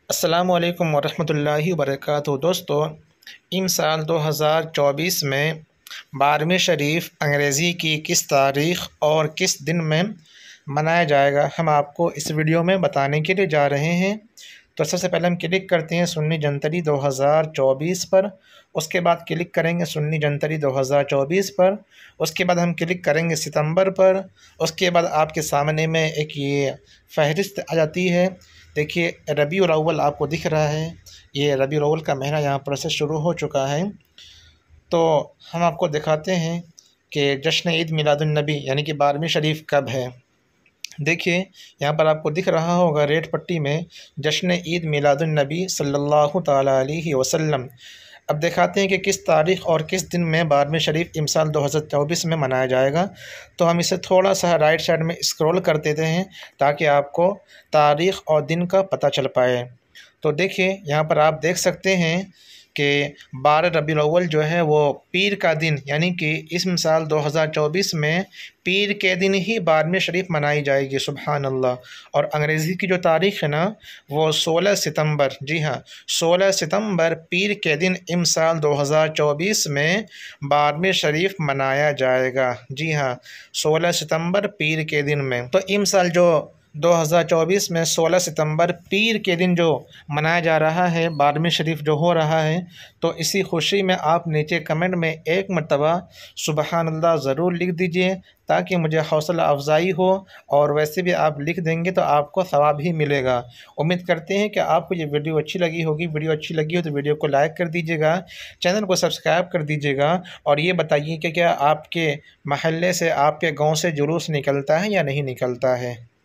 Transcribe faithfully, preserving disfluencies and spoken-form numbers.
अस्सलामु अलैकुम वरहमतुल्लाहि वबरकातुहू। दोस्तों, इम साल दो हज़ार चौबीस में बारहवीं शरीफ अंग्रेज़ी की किस तारीख़ और किस दिन में मनाया जाएगा, हम आपको इस वीडियो में बताने के लिए जा रहे हैं। तो सबसे पहले हम क्लिक करते हैं सुन्नी जनतरी दो हज़ार चौबीस पर। उसके बाद क्लिक करेंगे सुन्नी जनतरी दो हज़ार चौबीस पर। उसके बाद हम क्लिक करेंगे सितंबर पर। उसके बाद आपके सामने में एक ये फ़हरिस्त आ जाती है। देखिए, रबीउल अव्वल आपको दिख रहा है। ये रबीउल अव्वल का महीना यहाँ पर से शुरू हो चुका है। तो हम आपको दिखाते हैं कि जश्न ईद मिलादुन नबी यानी कि बारहवीं शरीफ कब है। देखिए, यहाँ पर आपको दिख रहा होगा रेड पट्टी में जश्न ईद मिलादुन नबी सल्लल्लाहु ताला अलैहि वसल्लम। अब दिखाते हैं कि किस तारीख़ और किस दिन में बारहवीं शरीफ इम साल दो हज़ार चौबीस में मनाया जाएगा। तो हम इसे थोड़ा सा राइट साइड में स्क्रॉल कर देते हैं ताकि आपको तारीख़ और दिन का पता चल पाए। तो देखिए, यहाँ पर आप देख सकते हैं कि बारह रबीउल अव्वल जो है वो पीर का दिन यानी कि इस साल दो हज़ार चौबीस में पीर के दिन ही बारहवीं शरीफ मनाई जाएगी। सुभान अल्लाह। और अंग्रेज़ी की जो तारीख़ है ना, वो सोलह सितंबर, जी हाँ, सोलह सितंबर पीर के दिन इम साल दो हज़ार चौबीस में बारहवीं शरीफ मनाया जाएगा। जी हाँ, सोलह सितंबर पीर के दिन में। तो इम साल जो दो हज़ार चौबीस में सोलह सितंबर पीर के दिन जो मनाया जा रहा है, बारहवीं शरीफ जो हो रहा है, तो इसी खुशी में आप नीचे कमेंट में एक मरतबा सुबहान अल्लाह ज़रूर लिख दीजिए ताकि मुझे हौसला अफजाई हो। और वैसे भी आप लिख देंगे तो आपको सवाब ही मिलेगा। उम्मीद करते हैं कि आपको ये वीडियो अच्छी लगी होगी। वीडियो अच्छी लगी हो तो वीडियो को लाइक कर दीजिएगा, चैनल को सब्सक्राइब कर दीजिएगा। और ये बताइए कि क्या आपके महल्ले से, आपके गाँव से जुलूस निकलता है या नहीं निकलता है।